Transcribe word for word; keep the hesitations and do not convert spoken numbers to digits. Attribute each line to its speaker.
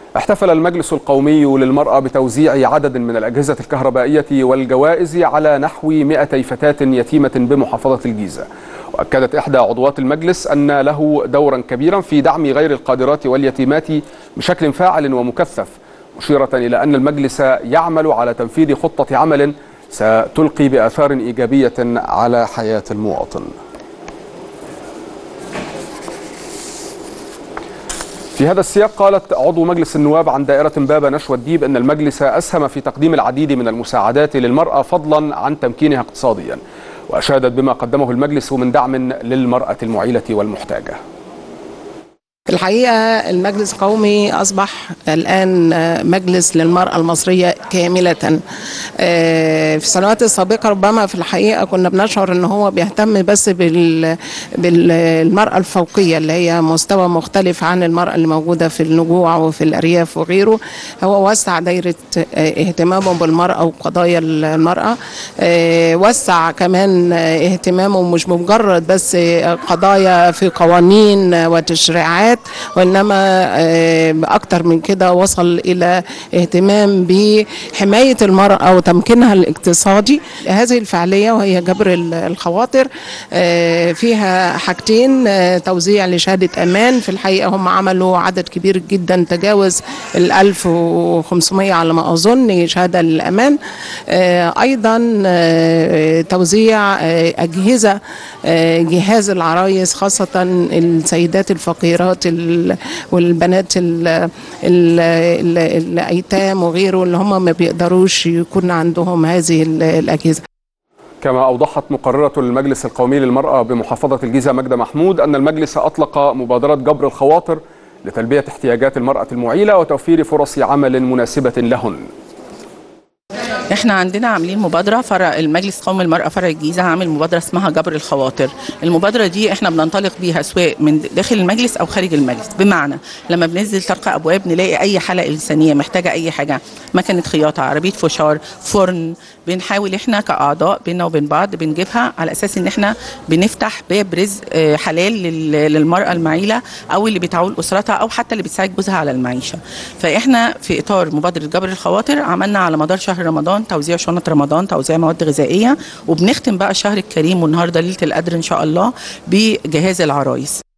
Speaker 1: احتفل المجلس القومي للمرأة بتوزيع عدد من الأجهزة الكهربائية والجوائز على نحو مئتي فتاة يتيمة بمحافظة الجيزة. وأكدت إحدى عضوات المجلس أن له دورا كبيرا في دعم غير القادرات واليتيمات بشكل فاعل ومكثف، مشيرة إلى أن المجلس يعمل على تنفيذ خطة عمل ستلقي بآثار إيجابية على حياة المواطن. في هذا السياق قالت عضو مجلس النواب عن دائرة بابا نشوى الديب أن المجلس أسهم في تقديم العديد من المساعدات للمرأة فضلا عن تمكينها اقتصاديا، وأشادت بما قدمه المجلس من دعم للمرأة المعيلة والمحتاجة.
Speaker 2: في الحقيقة المجلس القومي أصبح الآن مجلس للمرأة المصرية كاملة. في السنوات السابقة ربما في الحقيقة كنا بنشعر أنه هو بيهتم بس بالمرأة الفوقية اللي هي مستوى مختلف عن المرأة اللي موجودة في النجوع وفي الأرياف وغيره. هو وسع دايرة اهتمامه بالمرأة وقضايا المرأة، وسع كمان اهتمامه مش مجرد بس قضايا في قوانين وتشريعات، وإنما أكتر من كده وصل إلى اهتمام بحماية المرأة وتمكينها الاقتصادي. هذه الفعالية وهي جبر الخواطر فيها حاجتين: توزيع لشهادة أمان، في الحقيقة هم عملوا عدد كبير جدا تجاوز ال ألف وخمسمائة على ما أظن شهادة للأمان. أيضا توزيع أجهزة جهاز العرايس، خاصة السيدات الفقيرات والبنات الايتام وغيره اللي هم ما بيقدروش يكون عندهم هذه الاجهزه.
Speaker 1: كما اوضحت مقرره المجلس القومي للمراه بمحافظه الجيزه ماجده محمود ان المجلس اطلق مبادره جبر الخواطر لتلبيه احتياجات المراه المعيله وتوفير فرص عمل مناسبه لهن.
Speaker 3: احنا عندنا عاملين مبادره، فرع المجلس القومي للمراه فرع الجيزه عامل مبادره اسمها جبر الخواطر. المبادره دي احنا بننطلق بيها سواء من داخل المجلس او خارج المجلس، بمعنى لما بننزل طرق ابواب نلاقي اي حاله انسانيه محتاجه اي حاجه، مكنه خياطه، عربيه فشار، فرن، بنحاول احنا كاعضاء بينا وبين بعض بنجيبها على اساس ان احنا بنفتح باب رزق حلال للمراه المعيله او اللي بتعول اسرتها او حتى اللي بتساعد جوزها على المعيشه. فاحنا في اطار مبادره جبر الخواطر عملنا على مدار شهر رمضان توزيع شنط رمضان، توزيع مواد غذائيه، وبنختم بقى الشهر الكريم والنهارده ليله القدر ان شاء الله بجهاز العرايس.